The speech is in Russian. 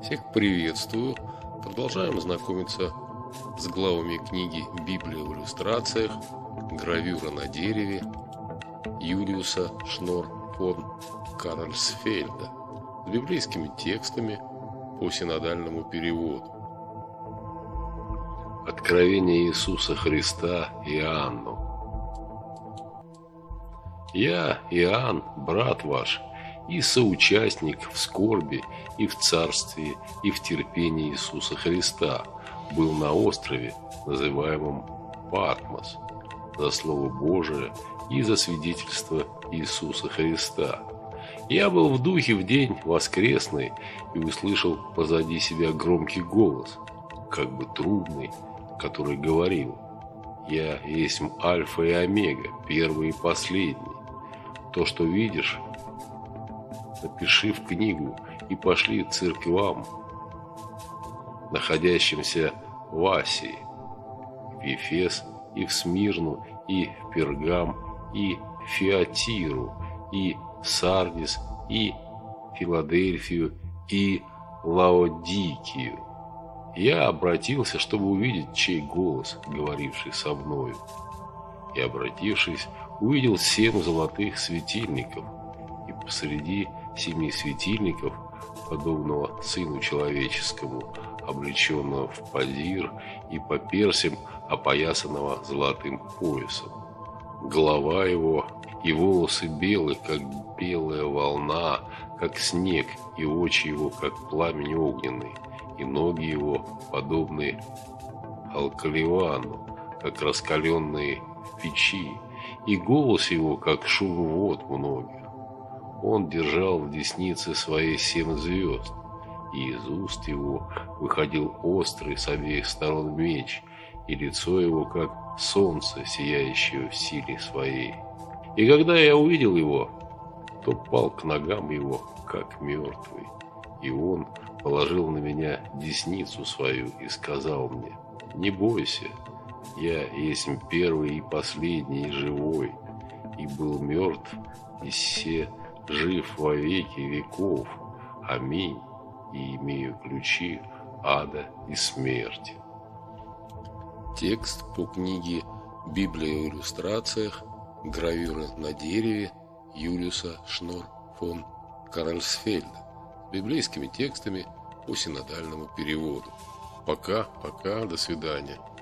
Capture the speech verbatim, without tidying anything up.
Всех приветствую. Продолжаем знакомиться с главами книги «Библия в иллюстрациях. Гравюра на дереве» Юлиуса Шнор фон Карольсфельда с библейскими текстами по синодальному переводу. Откровение Иисуса Христа Иоанну. Я, Иоанн, брат ваш, и соучастник в скорби, и в царстве, и в терпении Иисуса Христа, был на острове, называемом Патмос, за Слово Божие и за свидетельство Иисуса Христа. Я был в духе в день воскресный и услышал позади себя громкий голос, как бы трубный, который говорил: «Я есть Альфа и Омега, первый и последний. То, что видишь, напиши в книгу и пошли церквам, находящимся в Асии, в Ефес и в Смирну, и в Пергам, и в Фиатиру, и в Сардис, и в Филадельфию, и Лаодикию». Я обратился, чтобы увидеть, чей голос, говоривший со мною. И, обратившись, увидел семь золотых светильников, и посреди семи светильников, подобного Сыну Человеческому, облеченного в подир и по персям опоясанного золотым поясом. Голова его и волосы белые, как белая волна, как снег, и очи его, как пламень огненный, и ноги его, подобные алкаливану, как раскаленные в печи, и голос его, как шум вод многих. Он держал в деснице своей семь звезд, и из уст его выходил острый с обеих сторон меч, и лицо его, как солнце, сияющее в силе своей. И когда я увидел его, то пал к ногам его, как мертвый. И он положил на меня десницу свою и сказал мне: «Не бойся, я есть первый и последний и живой, и был мертв, и се жив во веки веков. Аминь. И имею ключи ада и смерти». Текст по книге «Библия в иллюстрациях. Гравюра на дереве» Юлиуса Шнор фон Карольсфельда с библейскими текстами по синодальному переводу. Пока, пока, до свидания.